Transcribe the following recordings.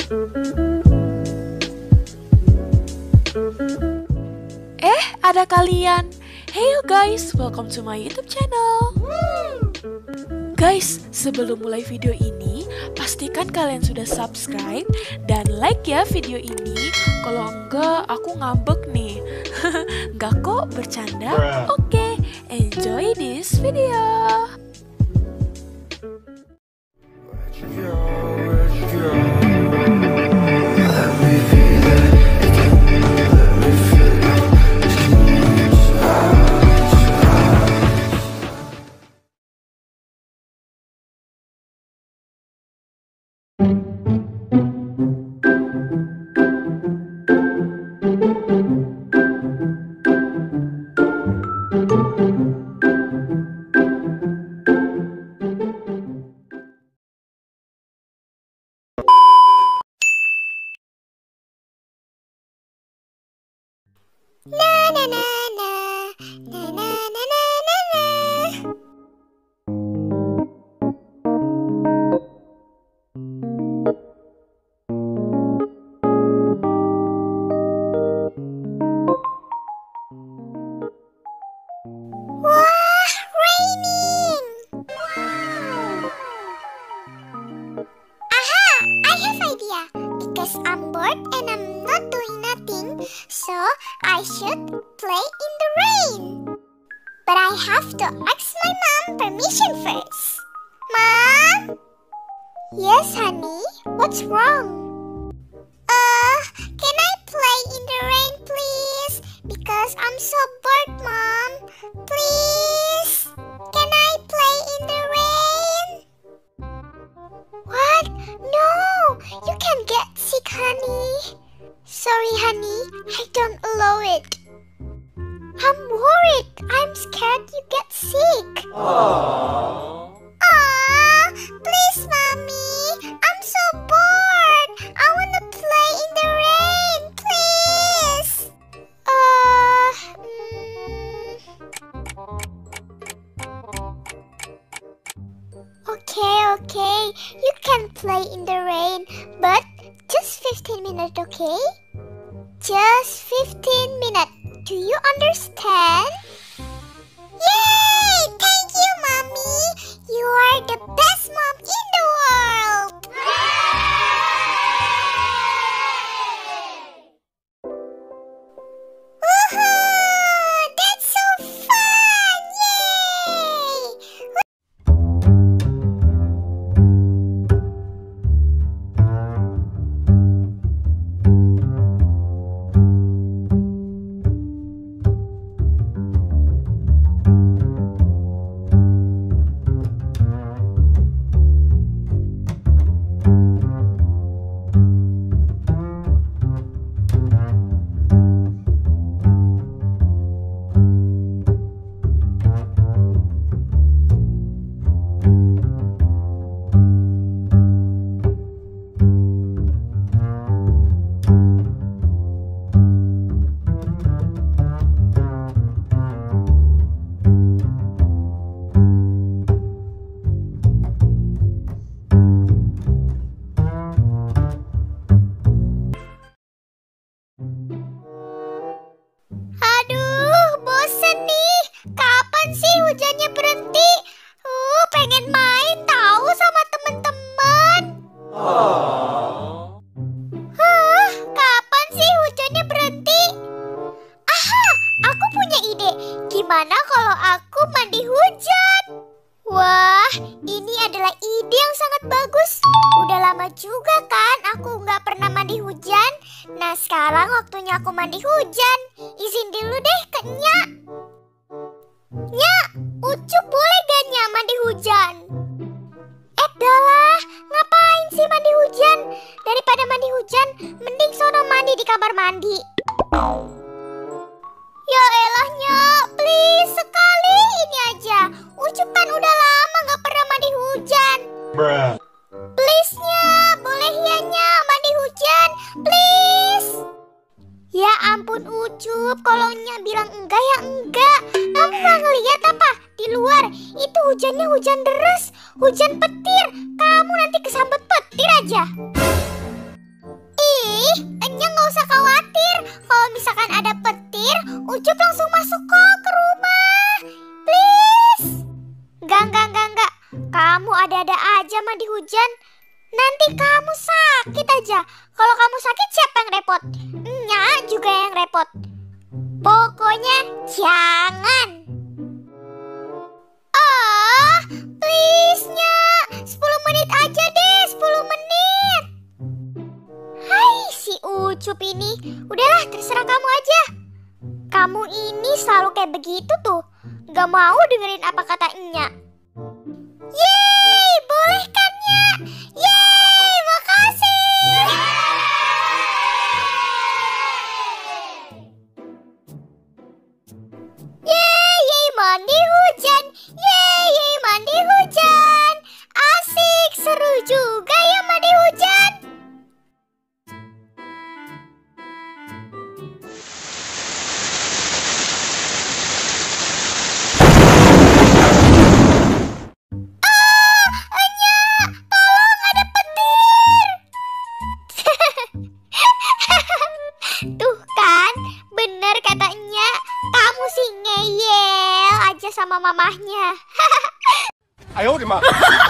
Ada kalian. Hey you guys, welcome to my YouTube channel. Guys, sebelum mulai video ini, pastikan kalian sudah subscribe dan like ya video ini. Kalau enggak, aku ngambek nih. Enggak kok, bercanda. Oke, enjoy this video. Because I'm bored and I'm not doing nothing, so I should play in the rain. But I have to ask my mom permission first. Mom? Yes, honey? What's wrong? Can I play in the rain, please? Because I'm so bored, Mom. Please? Can I play in the rain? What? No! You can get sick, honey. Sorry, honey. I don't allow it. I'm worried. I'm scared you get sick. Aww. Please, Mommy. I'm so bored. I want to play in the rain. Please. Okay. You can play in the rain, but just 15 minutes, okay? Just 15 minutes. Do you understand? Yay! Thank you, Mommy. You are the best mom in the world. Woohoo! That's so fun! Yay! Aduh, bosen nih. Kapan sih hujannya berhenti? Pengen main tahu sama teman-teman. Kapan sih hujannya berhenti? Aha, aku punya ide. Gimana kalau aku mandi hujan? Wah, ini adalah ide yang sangat bagus. Udah lama juga kan aku nggak pernah mandi hujan. Nah, sekarang waktunya aku mandi hujan. Izin dulu deh ke Nya. Nya, Ucup boleh gak Nya mandi hujan? Dahlah, ngapain sih mandi hujan? Daripada mandi hujan, mending sono mandi di kamar mandi. Ya elah Nya, please sekali ini aja. Ucup kan udah lama gak pernah mandi hujan. Please Nya, boleh ya Nya mandi hujan, please. Ya ampun Ucup, kalau Nya bilang enggak ya enggak. Kamu gak ngeliat apa? Di luar itu hujannya hujan deras, hujan petir. Kamu nanti kesambet petir aja. mandi hujan. Nanti kamu sakit aja. Kalau kamu sakit siapa yang repot? Nyak juga yang repot. Pokoknya jangan. Ah, please Nyak. 10 menit aja deh, 10 menit. Hai si Ucup ini. Udahlah terserah kamu aja. Kamu ini selalu kayak begitu tuh. Gak mau dengerin apa kata Nyak. Yeay, boleh kan Nyak? Yeay, makasih. Yeay, mandi hujan. Yeay, mandi hujan. Asik, seru juga ya mandi hujan. Tuh kan, bener katanya. Kamu sih ngeyel aja sama mamahnya. 哎呦我的妈！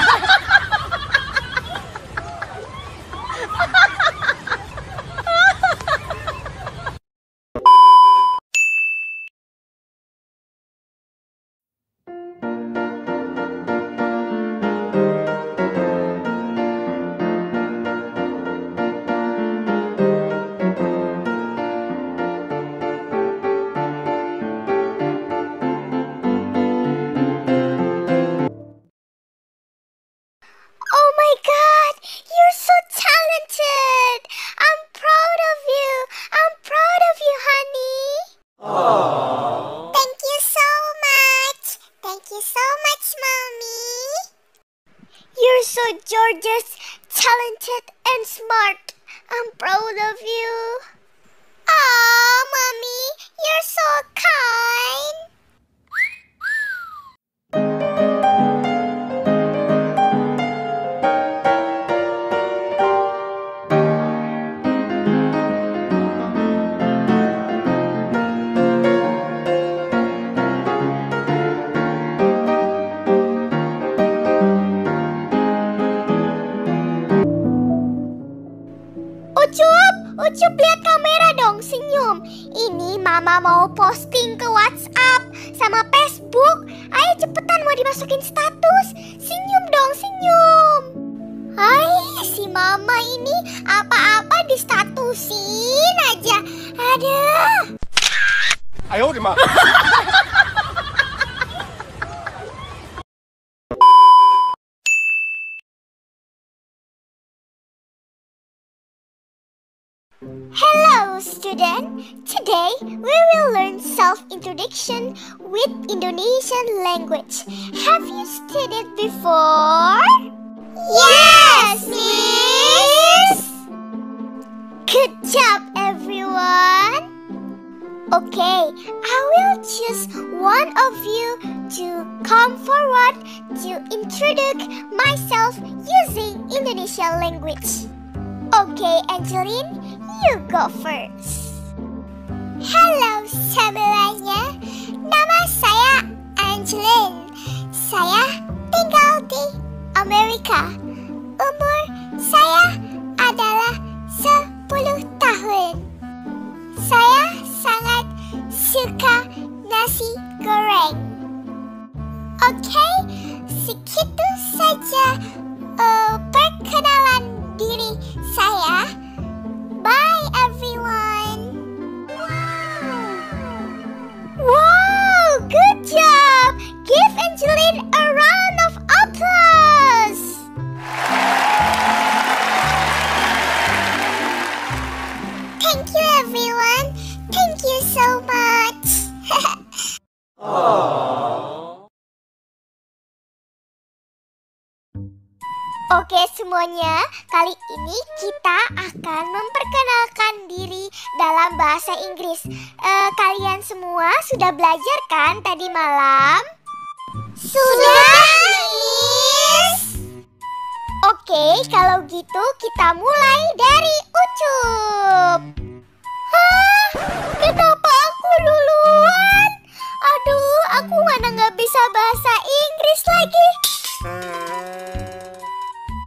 Oh my God, you're so talented. I'm proud of you. I'm proud of you, honey. Thank you so much. Thank you so much, mommy. You're so gorgeous, talented, and smart. I'm proud of you. Oh, mommy, you're so kind. Ucup lihat kamera dong, senyum. Ini mama mau posting ke WhatsApp sama Facebook. Ayo cepetan mau dimasukin status. Senyum dong, senyum. Hai, si mama ini apa-apa distatusin aja. Aduh. 哎呦我的妈！ Hello student, today we will learn self-introduction with Indonesian language. Have you studied before? Yes, Miss! Good job everyone! Okay, I will choose one of you to come forward to introduce myself using Indonesian language. Okay, Angeline, you go first. Halo semuanya, nama saya Angeline. Saya tinggal di Amerika. Umur saya adalah 10 tahun. Saya sangat suka nasi goreng. Oke, segitu saja perkenalan diri saya. Bye everyone. Wow, good job. Give Angeline a round of applause. Thank you everyone. Thank you so much. Oke semuanya, kali ini kita akan memperkenalkan diri dalam bahasa Inggris. Kalian semua sudah belajar kan tadi malam? Sudah, Miss. Oke, kalau gitu kita mulai dari Ucup. Hah? Kenapa aku duluan? Aduh, aku mana nggak bisa bahasa Inggris lagi.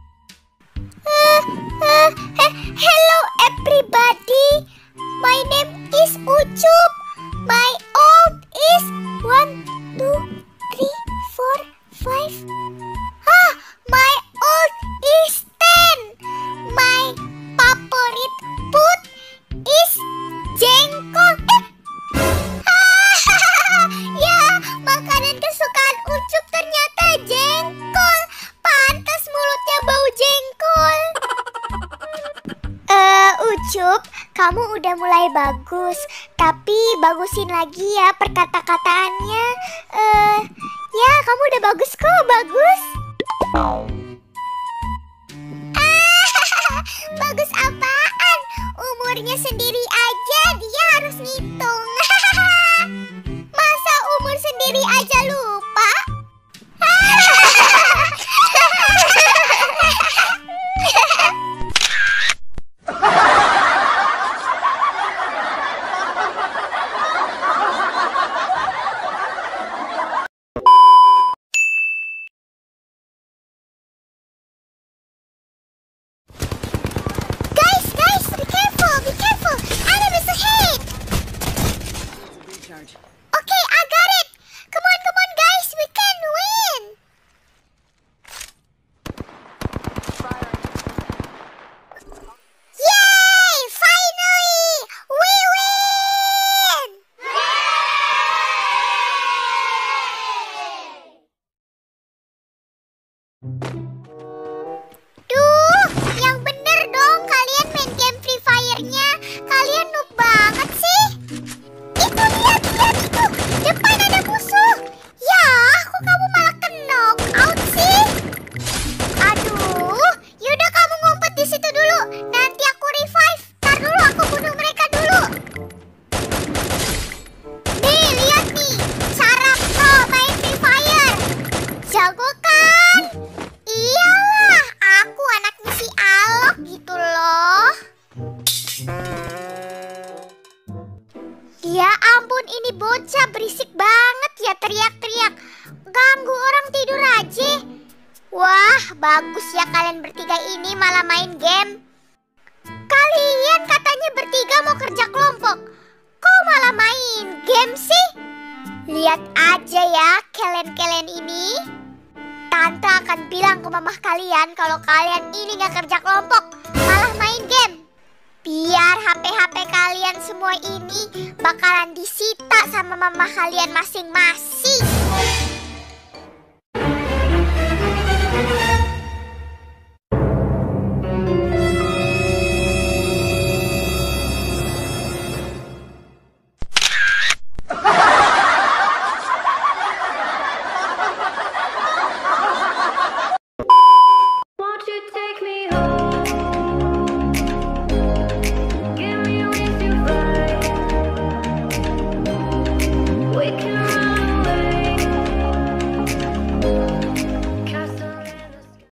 Ucup, kamu udah mulai bagus. Tapi bagusin lagi ya perkata-kataannya. Ya kamu udah bagus kok, bagus. Bagus apaan? Umurnya sendiri aja dia harus ngitung. Masa umur sendiri aja lupa? Guys, be careful. Enemies ahead. Okay, I got it. Come on, guys, we can win. Yay! Finally, we win. Duh, yang bener dong kalian main game Free Fire-nya. Kalian noob banget sih. Itu lihat itu. Depan ada musuh. Ya, kok kamu malah knock out sih? Aduh, yaudah kamu ngumpet di situ dulu. Nanti aku revive. Ntar dulu aku bunuh mereka dulu. Nih, lihat nih. Cara pro main Free Fire. Jago kan? Iyalah, aku anaknya si Alok gitu loh. Ya ampun, ini bocah berisik banget ya, teriak-teriak. Ganggu orang tidur aja. Wah, bagus ya kalian bertiga ini malah main game. Kalian katanya bertiga mau kerja kelompok. Kok malah main game sih? Lihat aja ya kalian ini. Tante akan bilang ke mamah kalian kalau kalian ini gak kerja kelompok, malah main game. Biar HP-HP kalian semua ini bakalan disita sama mamah kalian masing-masing.